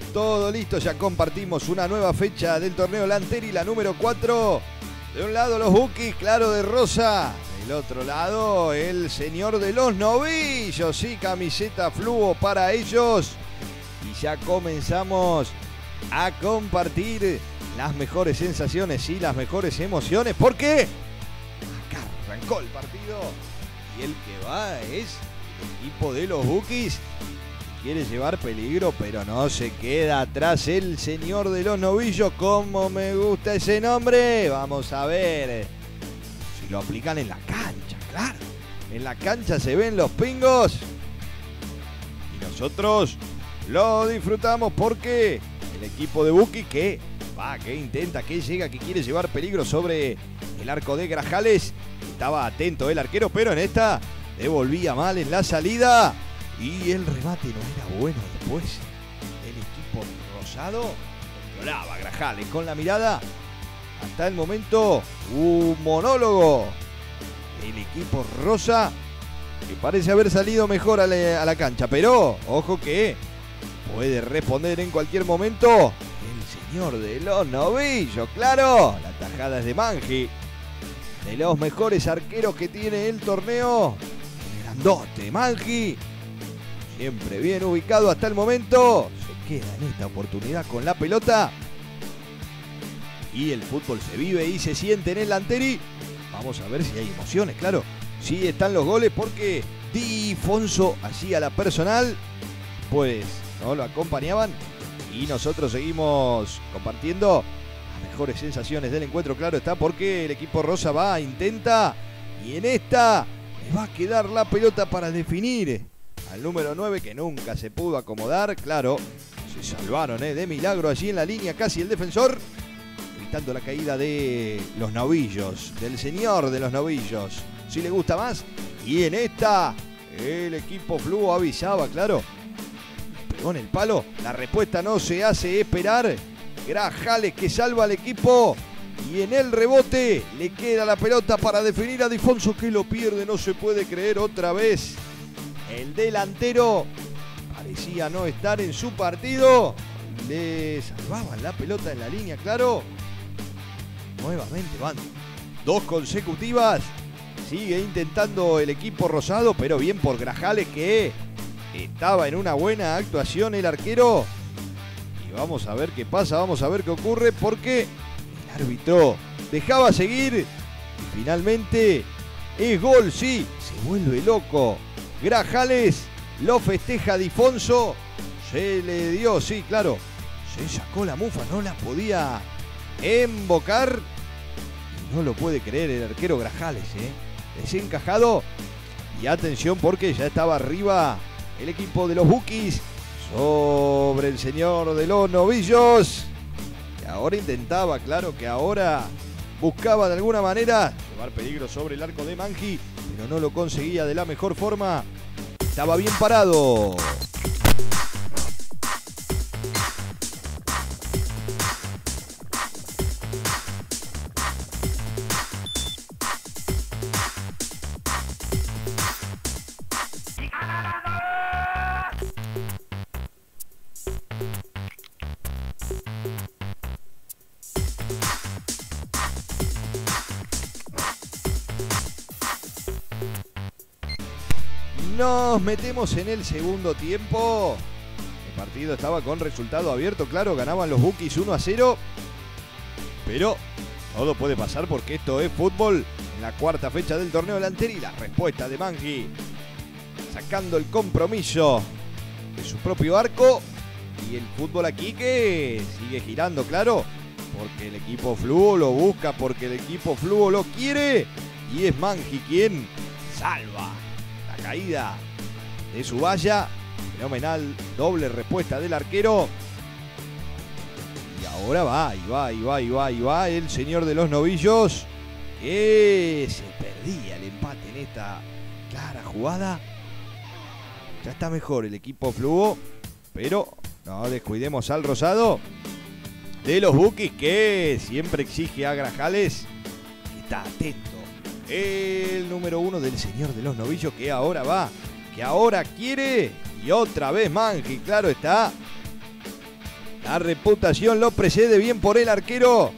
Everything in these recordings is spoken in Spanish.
Todo listo, ya compartimos una nueva fecha del torneo Lanteri, la número 4. De un lado los Bukis, claro de rosa. Del otro lado el señor de los novillos y camiseta fluo para ellos. Y ya comenzamos a compartir las mejores sensaciones y las mejores emociones. Porque acá arrancó el partido y el que va es el equipo de los Bukis. Quiere llevar peligro, pero no se queda atrás el señor de los novillos. ¿Cómo me gusta ese nombre? Vamos a ver si lo aplican en la cancha, claro. En la cancha se ven los pingos y nosotros lo disfrutamos porque el equipo de Buki que intenta, que llega, que quiere llevar peligro sobre el arco de Grajales. Estaba atento el arquero, pero en esta devolvía mal en la salida. Y el remate no era bueno después. El equipo rosado controlaba a Grajales con la mirada. Hasta el momento, un monólogo del equipo rosa que parece haber salido mejor a la cancha. Pero, ojo que puede responder en cualquier momento el señor de los novillos. Claro, la tajada es de Manji. De los mejores arqueros que tiene el torneo. El grandote Manji. Siempre bien ubicado hasta el momento. Se queda en esta oportunidad con la pelota. Y el fútbol se vive y se siente en el Lanteri. Vamos a ver si hay emociones, claro. Sí están los goles porque Di Fonso hacía la personal. Pues no lo acompañaban. Y nosotros seguimos compartiendo las mejores sensaciones del encuentro. Claro está porque el equipo rosa intenta. Y en esta le va a quedar la pelota para definir al número 9 que nunca se pudo acomodar. Claro, se salvaron de milagro allí en la línea, casi el defensor, evitando la caída de los novillos, del señor de los novillos, si le gusta más. Y en esta, el equipo fluo avisaba, claro, pegó en el palo, la respuesta no se hace esperar. Grajales que salva al equipo. Y en el rebote le queda la pelota para definir a Di Fonso, que lo pierde, no se puede creer otra vez. El delantero parecía no estar en su partido. Le salvaban la pelota en la línea, claro. Nuevamente van dos consecutivas. Sigue intentando el equipo rosado, pero bien por Grajales, que estaba en una buena actuación el arquero. Y vamos a ver qué pasa, vamos a ver qué ocurre, porque el árbitro dejaba seguir. Y finalmente es gol, sí, se vuelve loco Grajales, lo festeja Di Fonso, se le dio, sí, claro, se sacó la mufa, no la podía embocar. Y no lo puede creer el arquero Grajales, desencajado. Y atención porque ya estaba arriba el equipo de los Bukis sobre el señor de los novillos. Que ahora intentaba, claro, que ahora buscaba de alguna manera llevar peligro sobre el arco de Manji, pero no lo conseguía de la mejor forma. Estaba bien parado. Nos metemos en el segundo tiempo. El partido estaba con resultado abierto, claro, ganaban los Bukis 1-0. Pero todo puede pasar porque esto es fútbol. En la cuarta fecha del torneo Lanteri, la respuesta de Manji, sacando el compromiso de su propio arco. Y el fútbol aquí que sigue girando, claro, porque el equipo fluo lo busca, porque el equipo fluo lo quiere. Y es Manji quien salva la caída de su valla. Fenomenal, doble respuesta del arquero. Y ahora va el señor de los novillos, que se perdía el empate en esta clara jugada. Ya está mejor el equipo fluo, pero no descuidemos al rosado de los Bukis, que siempre exige a Grajales, que está atento. El número 1 del señor de los novillos, que ahora va, que ahora quiere. Y otra vez Manji, claro está. La reputación lo precede, bien por el arquero.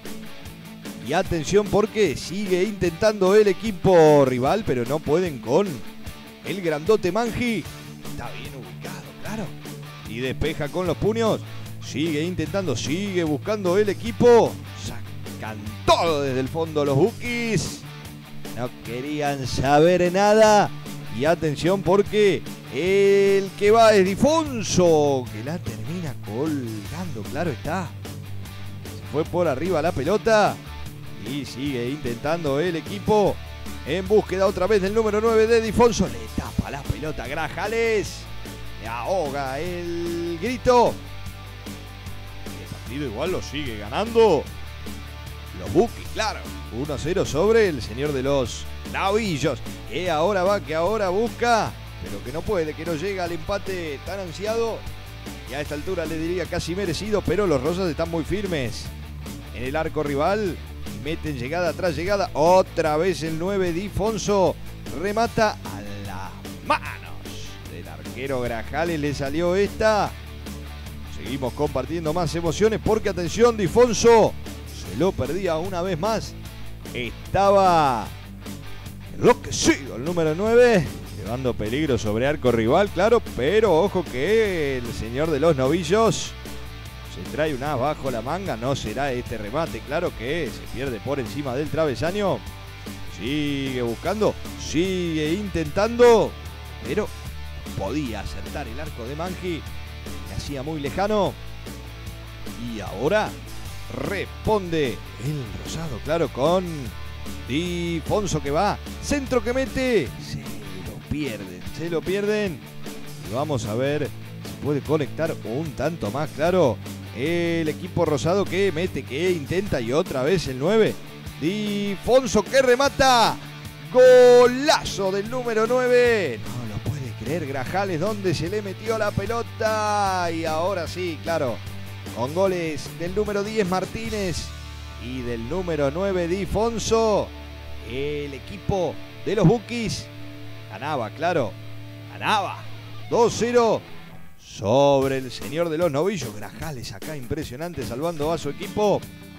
Y atención porque sigue intentando el equipo rival, pero no pueden con el grandote Manji. Está bien ubicado, claro. Y despeja con los puños. Sigue intentando, sigue buscando el equipo. Sacan todo desde el fondo los Bukis. No querían saber nada. Y atención porque el que va es Difonso, que la termina colgando, claro está. Se fue por arriba la pelota. Y sigue intentando el equipo en búsqueda otra vez del número 9 de Difonso. Le tapa la pelota Grajales. Le ahoga el grito. El partido igual lo sigue ganando los Bukis, claro. 1-0 sobre el señor de los Novillos. Que ahora va, que ahora busca. Pero que no puede, que no llega al empate tan ansiado. Y a esta altura le diría casi merecido. Pero los rosas están muy firmes en el arco rival. Meten llegada tras llegada. Otra vez el 9 Difonso. Remata a las manos del arquero Grajales. Le salió esta. Seguimos compartiendo más emociones porque atención, Difonso se lo perdía una vez más. Estaba enloquecido el número 9. Llevando peligro sobre arco rival, claro. Pero ojo que el señor de los Novillos se trae una bajo la manga. No será este remate, claro que se pierde por encima del travesaño. Sigue buscando, sigue intentando, pero podía acertar el arco de Manji. Le hacía muy lejano. Y ahora responde el rosado, claro, con Difonso que va. Centro que mete. Se lo pierden. Y vamos a ver si puede conectar un tanto más, claro. El equipo rosado que mete, que intenta y otra vez el 9. Difonso que remata. Golazo del número 9. No lo puede creer Grajales donde se le metió la pelota. Y ahora sí, claro, con goles del número 10 Martínez y del número 9 Difonso. El equipo de los Bukis ganaba, claro. Ganaba 2-0. Sobre el señor de los Novillos. Grajales acá impresionante salvando a su equipo.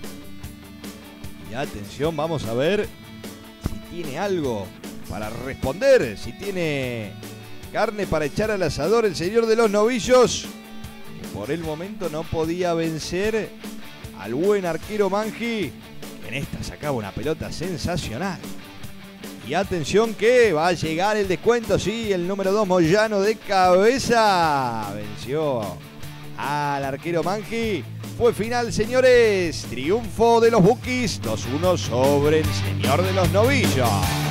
Y atención, vamos a ver si tiene algo para responder. Si tiene carne para echar al asador el señor de los Novillos. Que por el momento no podía vencer al buen arquero Manji. En esta sacaba una pelota sensacional. Y atención que va a llegar el descuento, sí, el número 2 Moyano de cabeza. Venció al arquero Manji. Fue final, señores. Triunfo de los Bukis, 2-1 sobre el señor de los Novillos.